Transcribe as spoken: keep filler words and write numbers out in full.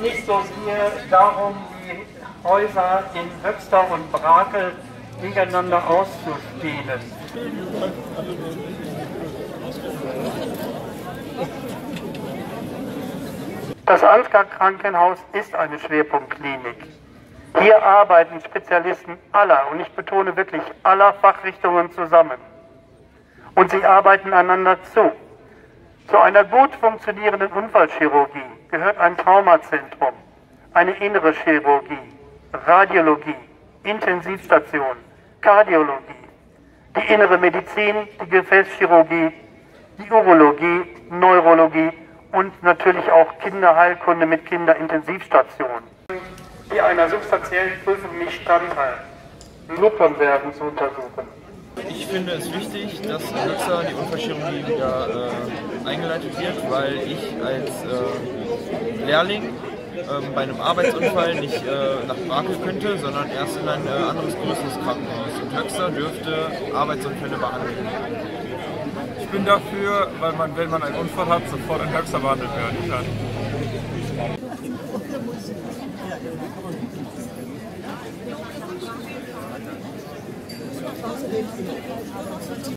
nicht so sehr darum, die Häuser in Höxter und Brakel gegeneinander auszuspielen. Das Ansgar Krankenhaus ist eine Schwerpunktklinik. Hier arbeiten Spezialisten aller, und ich betone wirklich aller Fachrichtungen zusammen. Und sie arbeiten einander zu. Zu einer gut funktionierenden Unfallchirurgie gehört ein Traumazentrum, eine innere Chirurgie, Radiologie, Intensivstation, Kardiologie, die innere Medizin, die Gefäßchirurgie, die Urologie, Neurologie und natürlich auch Kinderheilkunde mit Kinderintensivstationen, die einer substanziellen Prüfung nicht standhalten. Blutung werden zu untersuchen. Ich finde es wichtig, dass in Höxter die Unfallchirurgie wieder äh, eingeleitet wird, weil ich als äh, Lehrling äh, bei einem Arbeitsunfall nicht äh, nach Brakel könnte, sondern erst in ein äh, anderes größeres Krankenhaus. Und Höxter dürfte Arbeitsunfälle behandeln. Ich bin dafür, weil man, wenn man einen Unfall hat, sofort in Höxter behandelt werden kann.